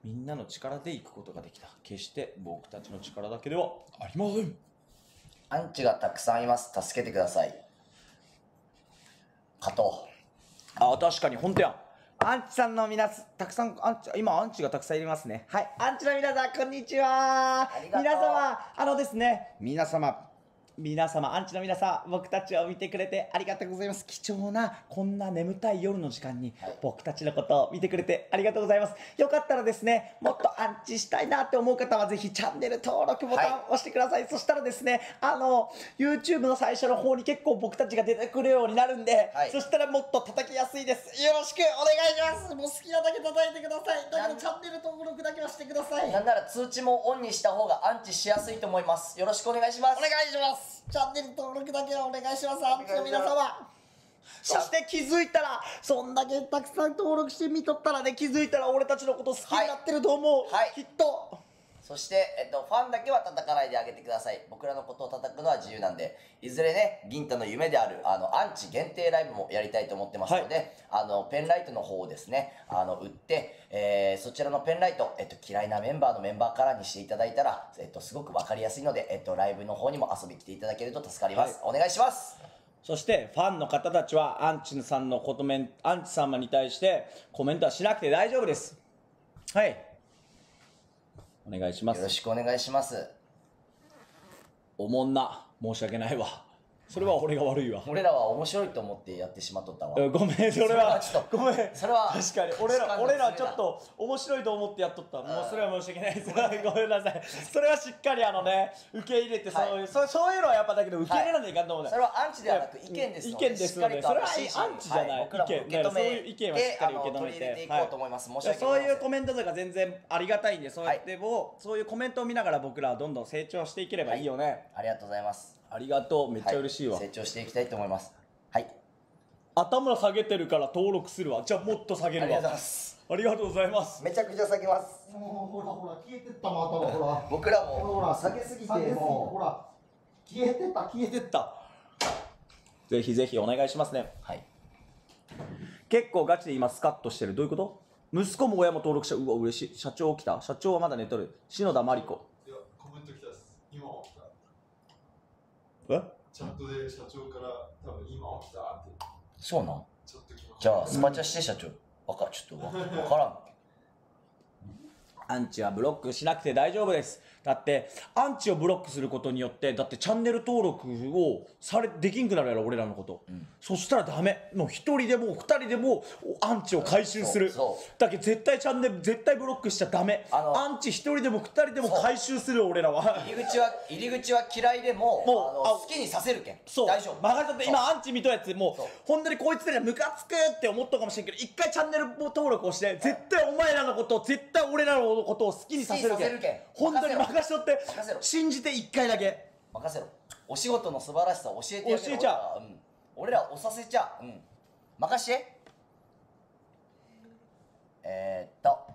みんなの力で行くことができた。決して僕たちの力だけではありません。 アンチがたくさんいます。助けてください。加藤。 あ、確かに、ほんとや。アンチさんのたくさん、今アンチがたくさんいますね。はい。アンチの皆さん、こんにちは。皆様、ですね、皆様、アンチの皆さん、僕たちを見てくれてありがとうございます。貴重な、こんな眠たい夜の時間に、僕たちのことを見てくれてありがとうございます。よかったらですね、もっとアンチしたいなって思う方は、ぜひチャンネル登録ボタンを押してください。そしたらですね、YouTube の最初の方に結構僕たちが出てくるようになるんで、そしたらもっと叩きやすいです。よろしくお願いします。もう好きなだけ叩いてください。だけどチャンネル登録だけはしてください。 なんなら通知もオンにした方がアンチしやすいと思います。よろしくお願いします。 お願いします。チャンネル登録だけはお願いします。アンチの皆様。そして気づいたら、そんだけたくさん登録してみとったらね、気づいたら俺たちのこと好きになってると思う。きっと。 そして、ファンだけは叩かないであげてください。僕らのことを叩くのは自由なんで、いずれね、銀太の夢である、アンチ限定ライブもやりたいと思ってますので、ペンライトの方をですね、売って、そちらのペンライト、嫌いなメンバーカラーにしていただいたら、すごくわかりやすいので、ライブの方にも遊びに来ていただけると助かります。お願いします。 そしてファンの方たちはアンチ様に対してコメントはしなくて大丈夫です。はい。お願いします。 よろしくお願いします。 おもんな。申し訳ないわ。それは俺が悪いわ。 俺らは面白いと思ってやってしまっとったわ。 ごめん、それはちょっと、ごめん。 それは確かに、俺らちょっと面白いと思ってやっとった。もうそれは申し訳ないです。ごめんなさい。それはしっかり受け入れて、そういうのはやっぱだけど受け入れらないかんと思うね。 それはアンチではなく意見ですので。 意見ですので、それはアンチじゃない。 僕らも受け止めそういう意見はしっかり受け止め取り入れていこうと思います。申し訳ない。 そういうコメントとか全然ありがたいんで、そうやってそういうコメントを見ながら僕らはどんどん成長していければいいよね。 ありがとうございます。 ありがとう。めっちゃ嬉しいわ。 成長していきたいと思います。はい。 頭下げてるから登録するわ。じゃあもっと下げるわ。 ありがとうございます。 ありがとうございます。 めちゃくちゃ下げます。 もうほら消えてったもん頭ほら。 僕らもほら下げすぎてもほら消えてった。 ぜひぜひお願いしますね。 はい。 結構ガチで今スカッとしてる。どういうこと？息子も親も登録した。うわ嬉しい。社長来た？社長はまだ寝とる。篠田真理子。 いやコメント来たです。今起きた。 え？ チャットで社長から多分今起きたって。 そうなん？ ちょっとじゃあスパチャして社長。ちょっとわからん。 アンチはブロックしなくて大丈夫です。だってアンチをブロックすることによってだってチャンネル登録をできんくなるやろ俺らのこと、そしたらダメ。もう一人でも二人でもアンチを回収する。だけど絶対ブロックしちゃダメ。アンチ一人でも二人でも回収する俺らは。 入り口は嫌いでも好きにさせるけん。 そう大丈夫。 任せて。今アンチ見とるやつもう本当にこいつらムカつくって思ったかもしれんけど、一回チャンネル登録をして絶対お前らのことを絶対俺らのことを好きにさせるけん。本当に任せとって。信じて一回だけ任せろ。お仕事の素晴らしさを教えてやる。 教えちゃう。 俺らをさせちゃう。任して。